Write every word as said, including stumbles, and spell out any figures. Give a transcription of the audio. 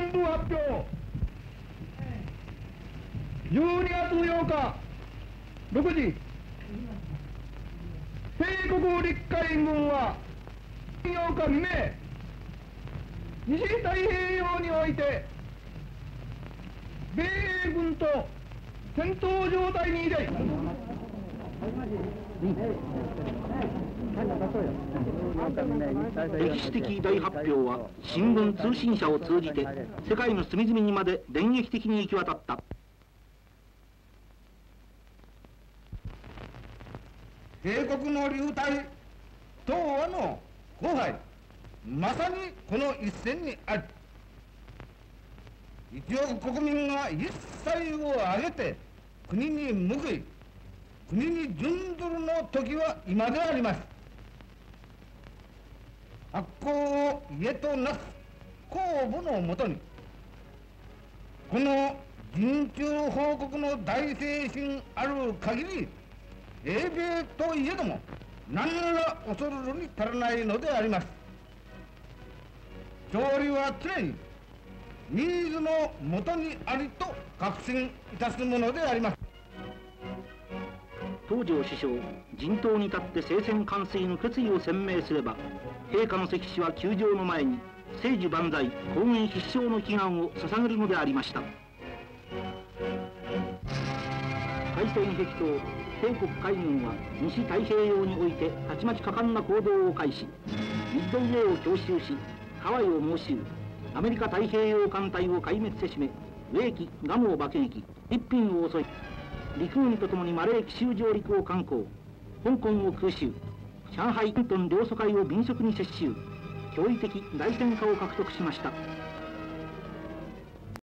本部発表。じゅうにがつようかろくじ、帝国陸海軍はようか未明、西太平洋において米英軍と戦闘状態にて歴史的大発表は新聞通信社を通じて世界の隅々にまで電撃的に行き渡った。 帝国の流体東亜の荒廃、まさにこの一戦にあり、一億国民が一切を挙げて国に報い、国に準ずるの時は今であります。発行を家となす公募のもとに、この人中報告の大精神ある限り、英米といえども何ら恐るるに足らないのであります。勝利は常にニーズのもとにありと確信いたすものであります。 東条首相、陣頭に立って聖戦完遂の決意を鮮明すれば、陛下の石碑は宮城の前に聖樹万歳、公元必勝の祈願を捧げるのでありました。開戦壁頭、帝国海軍は西太平洋においてたちまち果敢な行動を開始、ミッドウェーを強襲し、ハワイを猛襲、アメリカ太平洋艦隊を壊滅せしめ、ウェーキ、ガムを爆撃、フィリピンを襲い、陸軍とともにマレー奇襲上陸を敢行、香港を空襲、上海、広東両疎開を敏速に接収、驚異的大戦果を獲得しました。